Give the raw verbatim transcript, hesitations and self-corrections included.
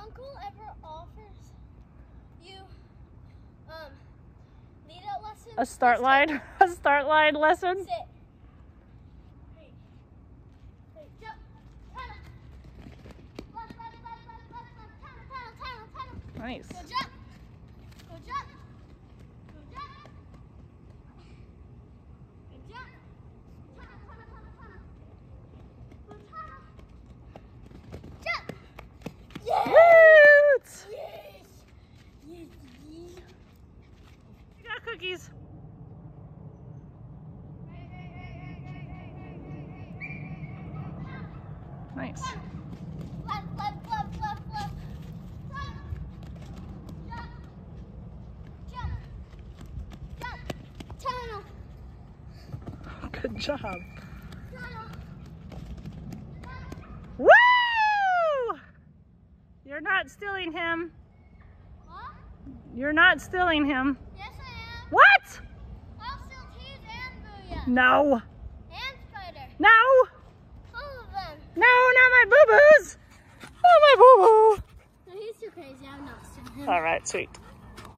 uncle ever offers you um lead out lesson? A start line, a start line lesson. Sit. Wait. Wait, jump. Tunnel. Left, left, left, left, left, left. Tunnel, tunnel, tunnel, tunnel. Nice. Go jump. Go jump. Go jump. Go jump. Tunnel, tunnel, tunnel, tunnel. Go tunnel. Jump. Yes. Woot! Yes. Yes. Yes. You got cookies. Nice. Left, left, left, left, left. Tunnel. Jump. Jump. Jump. Tunnel. Good job. Tunnel. Woo! You're not stealing him. What? You're not stealing him. Yes, I am. What? I'll steal Tease and Booyah. No. And Spider. No. All of them. No, not my boo-boos. Not my boo-boo. No, he's too crazy. I'm not stealing him. All right, sweet.